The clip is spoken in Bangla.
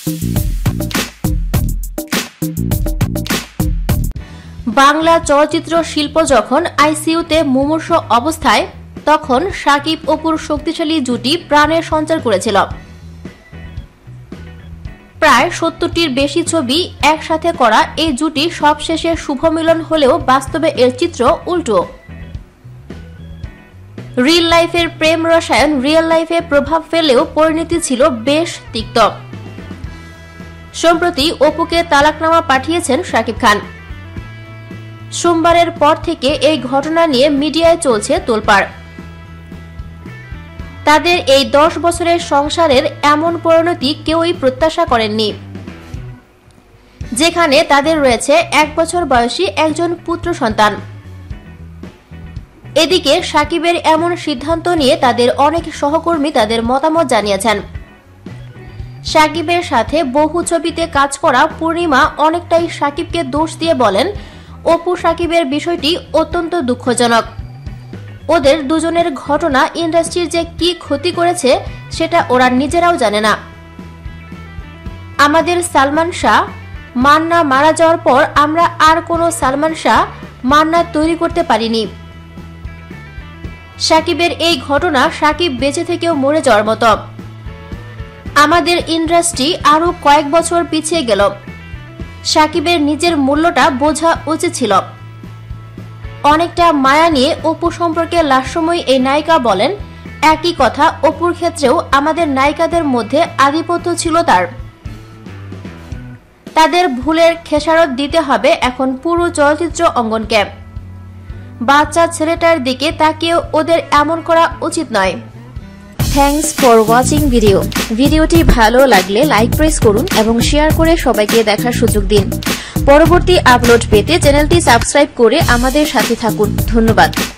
বাংলা চলচ্চিত্র শিল্প যখন আইসিইউতে মুমূর্ষ অবস্থায়, তখন শাকিব অপুর শক্তিশালী জুটি প্রাণের সঞ্চার করেছিল। প্রায় ৭০টির বেশি ছবি একসাথে করা এই জুটি সবশেষে শুভ মিলন হলেও বাস্তবে এর চিত্র উল্টো। রিয়েল লাইফের প্রেম রসায়ন রিয়েল লাইফে প্রভাব ফেলেও পরিণতি ছিল বেশ তিক্ত। সম্প্রতি অপুকে তালাকনামা পাঠিয়েছেন শাকিব খান। সোমবারের পর থেকে এই ঘটনা নিয়ে মিডিয়ায় চলছে তোলপাড়। তাদের এই 10 বছরের সংসারের এমন পরিণতি কেউই প্রত্যাশা করেননি, যেখানে তাদের রয়েছে 1 বছর বয়সী একজন পুত্র সন্তান। এদিকে শাকিবের এমন সিদ্ধান্ত নিয়ে তাদের অনেক সহকর্মী তাদের মতামত জানিয়েছেন। শাকিবের সাথে বহু ছবিতে কাজ করা পূর্ণিমা অনেকটাই শাকিবকে দোষ দিয়ে বলেন, অপু শাকিবের বিষয়টি অত্যন্ত দুঃখজনক। ওদের দুজনের ঘটনা ইন্ডাস্ট্রির যে কি ক্ষতি করেছে সেটা ওরা নিজেরাও জানে না। আমাদের সালমান শাহ মান্না মারা যাওয়ার পর আমরা আর কোনো সালমান শাহ মান্না তৈরি করতে পারিনি। শাকিবের এই ঘটনা শাকিব বেঁচে থেকেও মরে যাওয়ার মতো। আমাদের ইন্ডাস্ট্রি আরো কয়েক বছর পিছিয়ে গেল। শাকিবের নিজের মূল্যটা বোঝা উচিত ছিল। অনেকটা মায়া নিয়ে অপু সম্পর্কে লাস্যময়ী এই নায়িকা বলেন, একই কথা অপুর ক্ষেত্রেও আমাদের নায়িকাদের মধ্যে আধিপত্য ছিল তাদের ভুলের খেসারত দিতে হবে এখন পুরো চলচ্চিত্র অঙ্গনকে। বাচ্চা ছেলেটার দিকে তাকিয়ে ওদের এমন করা উচিত নয়। থ্যাঙ্কস ফর ওয়াচিং ভিডিওটি ভালো লাগলে লাইক প্রেস করুন এবং শেয়ার করে সবাইকে দেখার সুযোগ দিন। পরবর্তী আপলোড পেতে চ্যানেলটি সাবস্ক্রাইব করে আমাদের সাথে থাকুন। ধন্যবাদ।